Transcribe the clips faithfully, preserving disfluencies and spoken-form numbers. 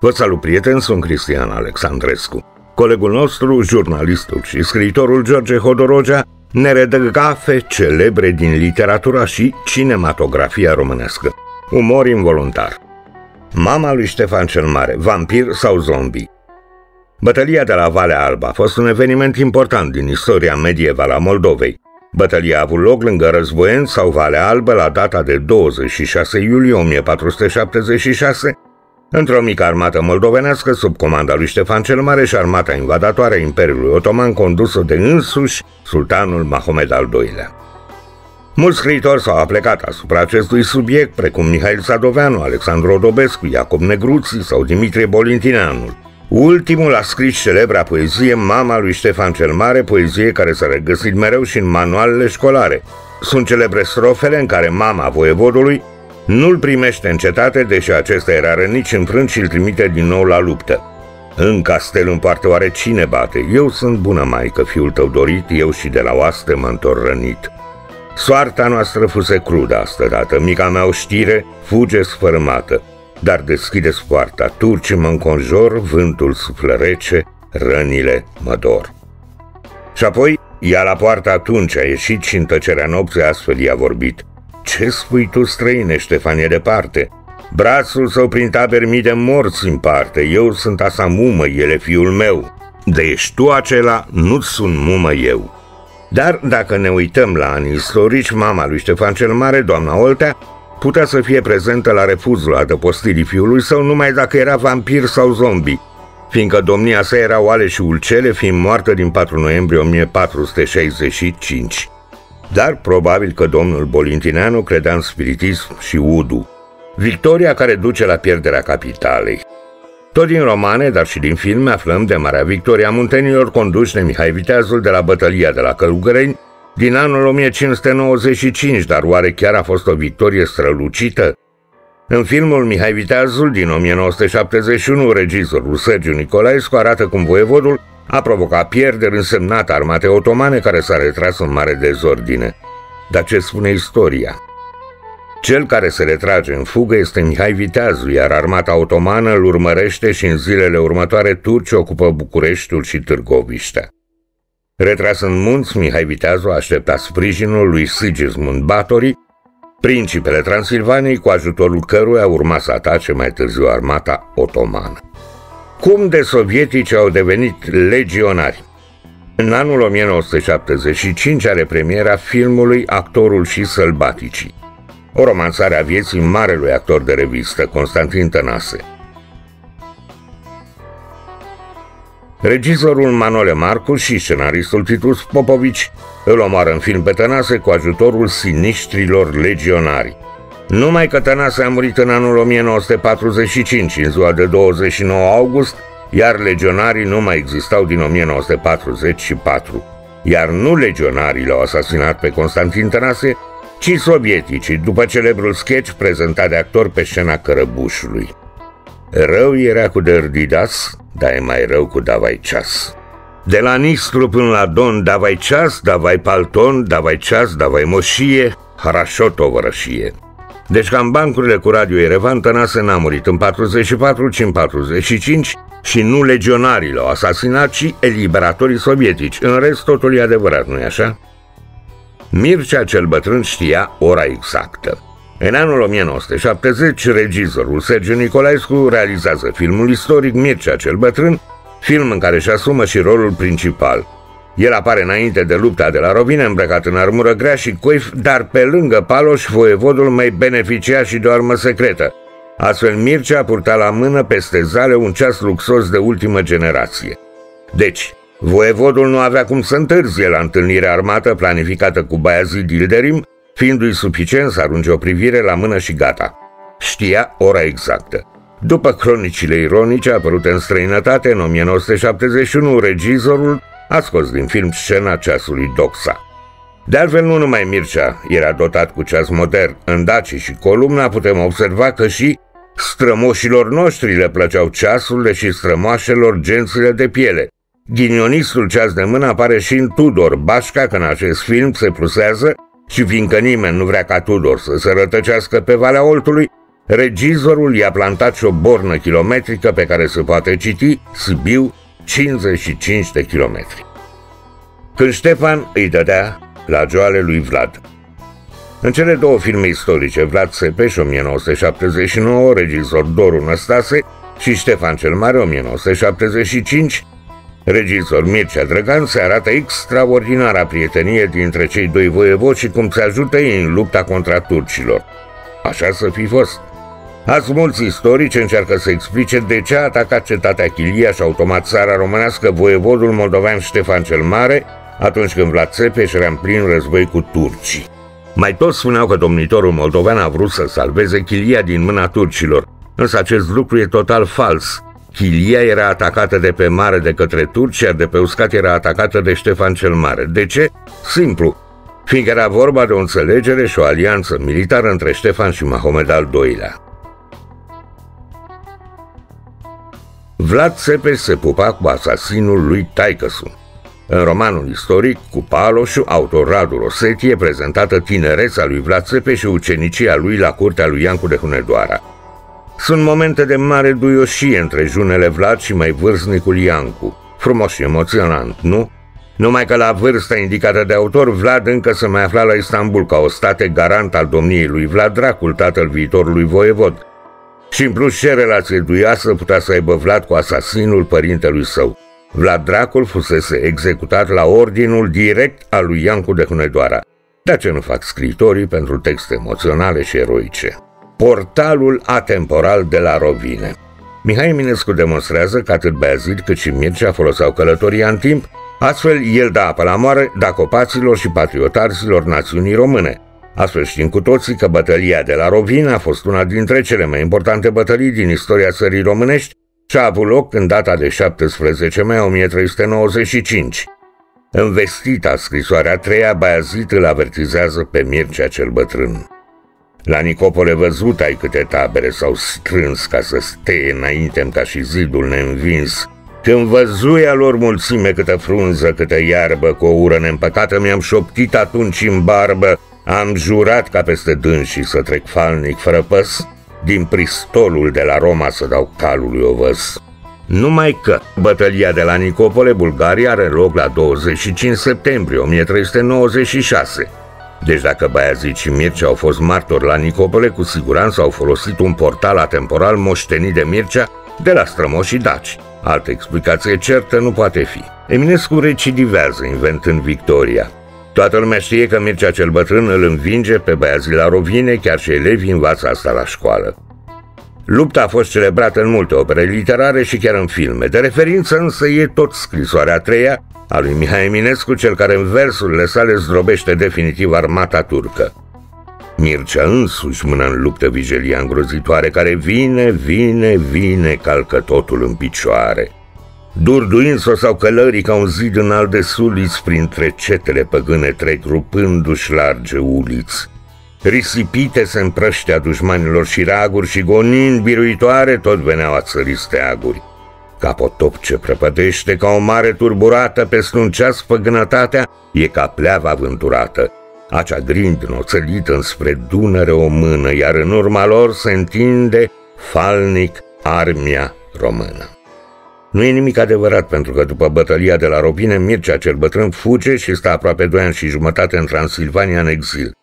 Vă salut, prieteni, sunt Cristian Alexandrescu. Colegul nostru, jurnalistul și scriitorul George Hodorogea, ne redă gafe celebre din literatura și cinematografia românească. Umor involuntar. Mama lui Ștefan cel Mare, vampir sau zombie? Bătălia de la Valea Albă a fost un eveniment important din istoria medievală a Moldovei. Bătălia a avut loc lângă Războieni sau Valea Albă la data de douăzeci și șase iulie o mie patru sute șaptezeci și șase, într-o mică armată moldovenească sub comanda lui Ștefan cel Mare și armata invadatoare a Imperiului Otoman condusă de însuși sultanul Mahomed al doilea. Mulți scriitori s-au aplecat asupra acestui subiect, precum Mihail Sadoveanu, Alexandru Odobescu, Iacob Negruții sau Dimitrie Bolintineanu. Ultimul a scris celebra poezie Mama lui Ștefan cel Mare, poezie care s-a regăsit mereu și în manualele școlare. Sunt celebre strofele în care mama voievodului nu-l primește în cetate, deși acesta era rănit înfrânt și îl trimite din nou la luptă. În castel îmi poartă oare cine bate? Eu sunt bună maică, fiul tău dorit, eu și de la oaste mă întorc rănit. Soarta noastră fuse crudă astădată, mica mea o știre fuge sfărâmată. Dar deschideți poarta, turcii mă înconjor, vântul suflă rece, rănile mă dor. Și apoi, ea la poartă atunci a ieșit și în tăcerea nopții astfel i-a vorbit. Ce spui tu, străine, Ștefan e departe? Brațul său prin taberi mii de morți împarte, eu sunt asa mumă, el e fiul meu. De ești tu acela, nu-ți sunt mumă eu. Dar dacă ne uităm la anii istorici, mama lui Ștefan cel Mare, doamna Oltea, putea să fie prezentă la refuzul adăpostirii fiului său numai dacă era vampir sau zombie, fiindcă domnia sa era oale și ulcele, fiind moartă din patru noiembrie o mie patru sute șaizeci și cinci. Dar probabil că domnul Bolintineanu credea în spiritism și udu. Victoria care duce la pierderea capitalei. Tot din romane, dar și din filme, aflăm de marea victoria muntenilor conduși de Mihai Viteazul de la bătălia de la Călugăreni din anul o mie cinci sute nouăzeci și cinci, dar oare chiar a fost o victorie strălucită? În filmul Mihai Viteazul din o mie nouă sute șaptezeci și unu, regizorul Sergiu Nicolaescu arată cum voievodul a provocat pierderi însemnate armatei otomane care s-a retras în mare dezordine. Dar ce spune istoria? Cel care se retrage în fugă este Mihai Viteazul, iar armata otomană îl urmărește și în zilele următoare turcii ocupă Bucureștiul și Târgoviștea. Retras în munți, Mihai Viteazul aștepta sprijinul lui Sigismund Báthory, principele Transilvaniei, cu ajutorul căruia urma să atace mai târziu armata otomană. Cum de sovietici au devenit legionari? În anul o mie nouă sute șaptezeci și cinci are premiera filmului Actorul și sălbaticii, o romanțare a vieții marelui actor de revistă, Constantin Tănase. Regizorul Manole Marcu și scenaristul Titus Popovici îl omoară în film pe Tănase cu ajutorul siniștrilor legionari. Numai că Tănase a murit în anul o mie nouă sute patruzeci și cinci, în ziua de douăzeci și nouă august, iar legionarii nu mai existau din o mie nouă sute patruzeci și patru. Iar nu legionarii l-au asasinat pe Constantin Tănase, ci sovieticii, după celebrul sketch prezentat de actor pe scena Cărăbușului. Rău era cu Dărdidas, dar e mai rău cu Davai Ceas. De la Nistru până la Don, davai ceas, davai palton, davai ceas, davai moșie, harașo tovărășie. Deci ca în bancurile cu Radio Erevan, Tănase n-a murit în patruzeci și patru, ci în patruzeci și cinci și nu legionarii l-au asasinat, ci eliberatorii sovietici. În rest, totul e adevărat, nu-i așa? Mircea cel bătrân știa ora exactă. În anul o mie nouă sute șaptezeci, regizorul Sergiu Nicolaescu realizează filmul istoric Mircea cel bătrân, film în care își asumă și rolul principal. El apare înainte de lupta de la Rovine, îmbrăcat în armură grea și coif, dar pe lângă Paloș, voievodul mai beneficia și de o armă secretă. Astfel, Mircea purta la mână peste zale un ceas luxos de ultimă generație. Deci, voievodul nu avea cum să întârzie la întâlnirea armată planificată cu Baiazid Ilderim, fiindu-i suficient să arunce o privire la mână și gata. Știa ora exactă. După cronicile ironice apărute în străinătate, în o mie nouă sute șaptezeci și unu, regizorul a scos din film scena ceasului Doxa. De altfel, nu numai Mircea era dotat cu ceas modern. În Daci și Columna putem observa că și strămoșilor noștri le plăceau ceasurile și strămoașelor gențile de piele. Ghinionistul ceas de mână apare și în Tudor Bașca, că în acest film se plusează și fiindcă nimeni nu vrea ca Tudor să se rătăcească pe Valea Oltului, Regizorul i-a plantat și o bornă kilometrică pe care se poate citi Sibiu, cincizeci și cinci de kilometri. Când Ștefan îi dădea la joale lui Vlad. În cele două filme istorice, Vlad Țepeș, o mie nouă sute șaptezeci și nouă, regizor Doru Năstase, și Ștefan cel Mare, o mie nouă sute șaptezeci și cinci, regizor Mircea Drăgan, se arată extraordinara prietenie dintre cei doi voievozi și cum se ajută ei în lupta contra turcilor. Așa să fi fost. Azi mulți istorici încearcă să explice de ce a atacat cetatea Chilia și automat țara românească voievodul moldovean Ștefan cel Mare atunci când Vlad Țepeș era în plin război cu turcii. Mai toți spuneau că domnitorul moldovean a vrut să salveze Chilia din mâna turcilor, însă acest lucru e total fals. Chilia era atacată de pe mare de către turci, iar de pe uscat era atacată de Ștefan cel Mare. De ce? Simplu, fiindcă era vorba de o înțelegere și o alianță militară între Ștefan și Mahomed al doilea. Vlad Țepeș se pupa cu asasinul lui taică-su. În romanul istoric, cu Paloșu, autor Radu Rosetti, e prezentată tinerețea lui Vlad Țepeș și ucenicia lui la curtea lui Iancu de Hunedoara. Sunt momente de mare duioșie între junele Vlad și mai vârstnicul Iancu. Frumos și emoționant, nu? Numai că la vârsta indicată de autor, Vlad încă se mai afla la Istanbul ca ostate garant al domniei lui Vlad Dracul, tatăl viitorului voievod. Și în plus ce relație duioasă putea să aibă Vlad cu asasinul părintelui său. Vlad Dracul fusese executat la ordinul direct al lui Iancu de Hunedoara. Dar ce nu fac scriitorii pentru texte emoționale și eroice? Portalul atemporal de la Rovine. Mihai Eminescu demonstrează că atât Băiazid cât și Mircea foloseau călătoria în timp, astfel el dă apă la moare dacopaților și patriotarzilor națiunii române. Astfel știm cu toții că bătălia de la Rovine a fost una dintre cele mai importante bătălii din istoria țării românești și a avut loc în data de șaptesprezece mai o mie trei sute nouăzeci și cinci. În vestita scrisoarea a treia, Băiazid îl avertizează pe Mircea cel bătrân. La Nicopole văzut ai câte tabere s-au strâns ca să steie înainte-mi ca și zidul neînvins. Când văzui a lor mulțime câtă frunză, câtă iarbă, cu o ură neîmpăcată mi-am șoptit atunci în barbă, am jurat ca peste dânsii să trec falnic fără păs, din pristolul de la Roma să dau calului ovăs. Numai că bătălia de la Nicopole, Bulgaria, are loc la douăzeci și cinci septembrie o mie trei sute nouăzeci și șase. Deci dacă Băiazid și Mircea au fost martori la Nicopole, cu siguranță au folosit un portal atemporal moștenit de Mircea de la strămoșii daci. Altă explicație certă nu poate fi. Eminescu recidivează inventând victoria. Toată lumea știe că Mircea cel bătrân îl învinge pe Băiazid la Rovine, chiar și elevii învață asta la școală. Lupta a fost celebrată în multe opere literare și chiar în filme. De referință însă e tot scrisoarea a treia a lui Mihai Eminescu, cel care în versurile sale zdrobește definitiv armata turcă. Mircea însuși mână în luptă vigilia îngrozitoare, care vine, vine, vine, calcă totul în picioare. Durduind sau călării ca un zid înalt de suliți, printre cetele păgâne trec, rupându-și large uliți. Risipite se împrăștea dușmanilor și raguri și gonind biruitoare tot veneau a țării steaguri. Ca potop ce prăpădește ca o mare turburată peste un ceas păgânătatea, e ca pleava avânturată. Acea grindină oțelită înspre Dunăre o mână, iar în urma lor se întinde falnic armia română. Nu e nimic adevărat, pentru că după bătălia de la Rovine, Mircea cel bătrân fuge și stă aproape doi ani și jumătate în Transilvania în exil.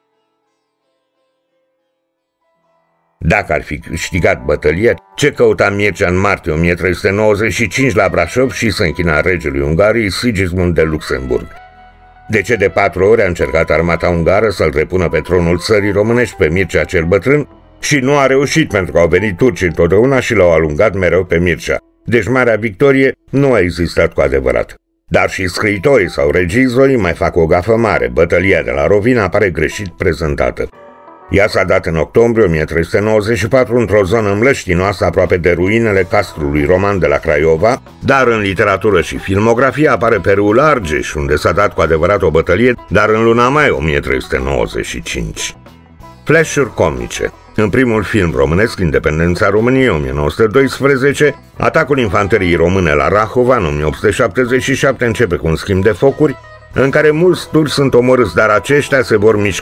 Dacă ar fi câștigat bătălia, ce căuta Mircea în martie o mie trei sute nouăzeci și cinci la Brașov și se închina regelui Ungariei Sigismund de Luxemburg? De ce de patru ori a încercat armata ungară să-l repună pe tronul țării românești pe Mircea cel bătrân și nu a reușit, pentru că au venit turcii întotdeauna și l-au alungat mereu pe Mircea. Deci marea victorie nu a existat cu adevărat. Dar și scriitorii sau regizorii mai fac o gafă mare. Bătălia de la Rovine apare greșit prezentată. Ea s-a dat în octombrie o mie trei sute nouăzeci și patru într-o zonă mlăștinoasă aproape de ruinele castrului roman de la Craiova, dar în literatură și filmografie apare pe râul Argeș, unde s-a dat cu adevărat o bătălie, dar în luna mai o mie trei sute nouăzeci și cinci. Flash-uri comice. În primul film românesc, Independența României o mie nouă sute doisprezece, atacul infanteriei române la Rahova în o mie opt sute șaptezeci și șapte începe cu un schimb de focuri, în care mulți turci sunt omorâți, dar aceștia se vor mișca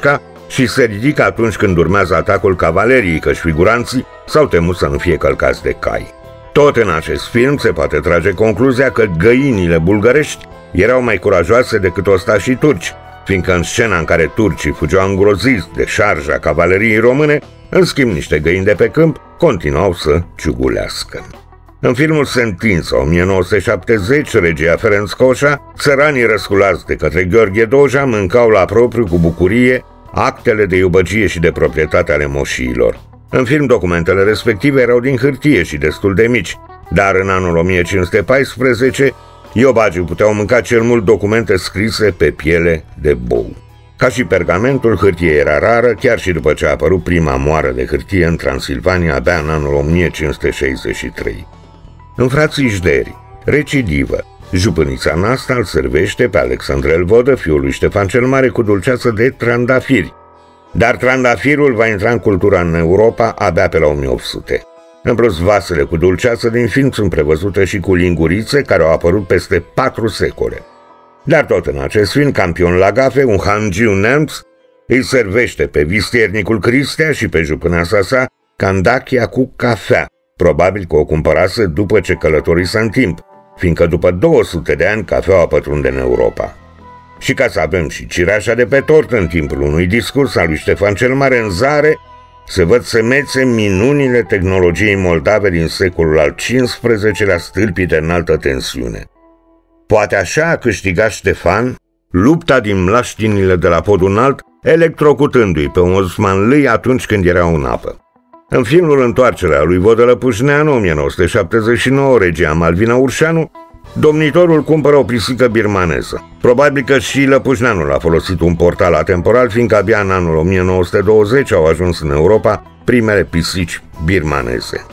și se ridică atunci când urmează atacul cavaleriei, căci figuranții s-au temut să nu fie călcați de cai. Tot în acest film se poate trage concluzia că găinile bulgărești erau mai curajoase decât ostașii turci, fiindcă în scena în care turcii fugeau îngroziți de șarja cavaleriei române, în schimb niște găini de pe câmp continuau să ciugulească. În filmul Sentința o mie nouă sute șaptezeci, regia Ferenc Coșa, țăranii răsculați de către Gheorghe Doja mâncau la propriu cu bucurie actele de iubăgie și de proprietate ale moșiilor. În film, documentele respective erau din hârtie și destul de mici, dar în anul o mie cinci sute paisprezece, iobagii puteau mânca cel mult documente scrise pe piele de bou. Ca și pergamentul, hârtie era rară, chiar și după ce a apărut prima moară de hârtie în Transilvania, abia în anul o mie cinci sute șaizeci și trei. În Frații Jderi, recidivă, jupânița Nasta îl servește pe Alexandrel Vodă, fiul lui Ștefan cel Mare, cu dulceață de trandafiri. Dar trandafirul va intra în cultura în Europa abia pe la o mie opt sute. În plus, vasele cu dulceață din film sunt prevăzute și cu lingurițe care au apărut peste patru secole. Dar tot în acest film, campion la gafe, un hangiu neamț îi servește pe vistiernicul Cristea și pe jupâneasa sa candachia cu cafea, probabil că o cumpărase după ce călătorise în timp, fiindcă după două sute de ani cafeaua pătrunde în Europa. Și ca să avem și cireașa de pe tort, în timpul unui discurs al lui Ștefan cel Mare în Zare, se văd semețe minunile tehnologiei moldave din secolul al cincisprezecelea, stâlpii de înaltă tensiune. Poate așa a câștigat Ștefan lupta din mlaștinile de la podul înalt, electrocutându-i pe un osman lâi atunci când erau în apă. În filmul Întoarcerea lui Vodă Lăpușneanu, o mie nouă sute șaptezeci și nouă, regia Malvina Urșanu, domnitorul cumpără o pisică birmaneză. Probabil că și Lăpușneanul a folosit un portal atemporal, fiindcă abia în anul o mie nouă sute douăzeci au ajuns în Europa primele pisici birmaneze.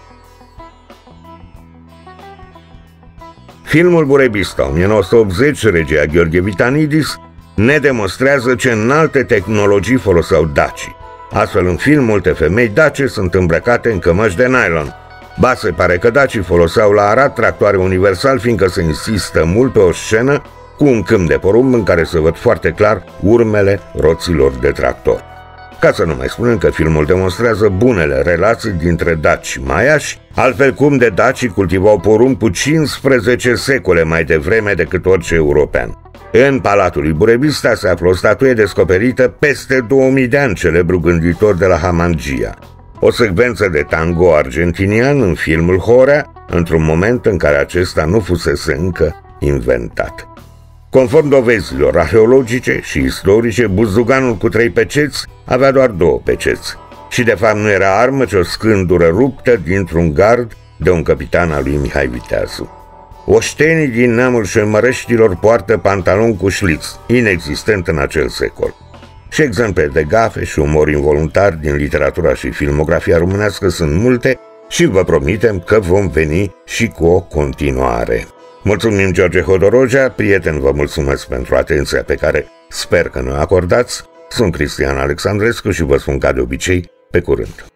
Filmul Burebista, o mie nouă sute optzeci, regia Gheorghe Vitanidis, ne demonstrează ce înalte tehnologii foloseau dacii. Astfel, în film, multe femei dace sunt îmbrăcate în cămăși de nylon. Ba, se pare că dacii foloseau la Arad tractoare universal, fiindcă se insistă mult pe o scenă cu un câmp de porumb în care se văd foarte clar urmele roților de tractor. Ca să nu mai spunem că filmul demonstrează bunele relații dintre daci și maiași, altfel cum de dacii cultivau porumb cu cincisprezece secole mai devreme decât orice european. În Palatul lui Burebista se află o statuie descoperită peste două mii de ani, celebru gânditor de la Hamangia. O secvență de tango argentinian în filmul Horea, într-un moment în care acesta nu fusese încă inventat. Conform dovezilor arheologice și istorice, buzduganul cu trei peceți avea doar două peceți și de fapt nu era armă, ci o scândură ruptă dintr-un gard de un capitan al lui Mihai Viteazu. Oștenii din neamul șemăreștilor poartă pantaloni cu șliț, inexistent în acel secol. Și exemple de gafe și umor involuntar din literatura și filmografia românească sunt multe și vă promitem că vom veni și cu o continuare. Mulțumim, George Hodorogea, prieten, vă mulțumesc pentru atenția pe care sper că ne acordați. Sunt Cristian Alexandrescu și vă spun ca de obicei, pe curând.